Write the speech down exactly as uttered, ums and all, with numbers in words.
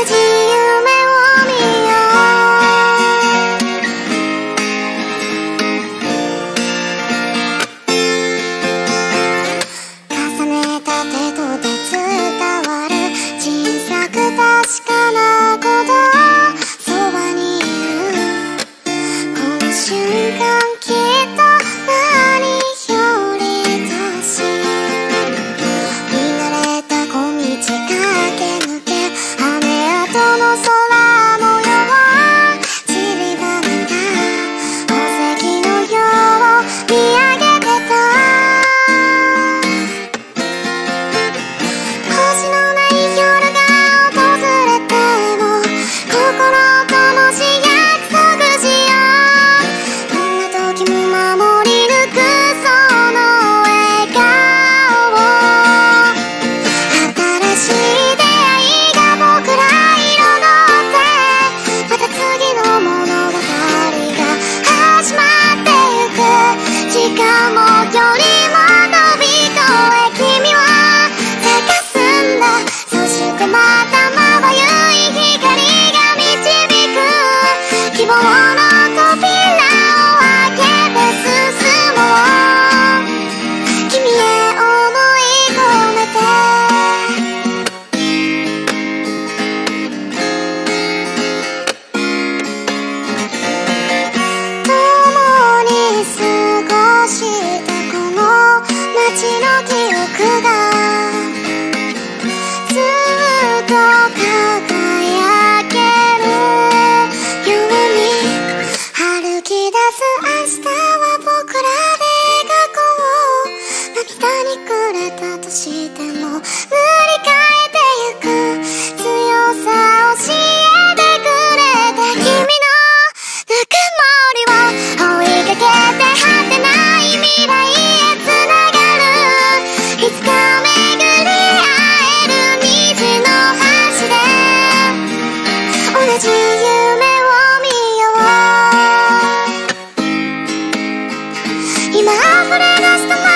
じ夢を見よう。重ねた手と手伝わる小さく確かなことそばにいるこの瞬間きっと何よりとし見慣れた小道駆け抜け雨跡の空模様散りばめた宝石のよう見上げてた星のない夜が訪れても心ともし約束しよう。どんな時も守り抜くその笑顔新しい出会いが僕ら彩ってまた次の物語が始まってゆく時間も距離も飛び越え君は探すんだそしてまたまばゆい光が導く希望の扉を開けて進もう君へ思い込めて共に過ごしたこの街の記憶がずっと輝けるように歩き出す明日は僕らで描こう涙に暮れたとしても塗り替えてゆく強さ教えてくれた君のぬくもりを追いかけて果てない未来へつながるいつか巡り合える虹の橋で同じ夢を見よう今溢れ出した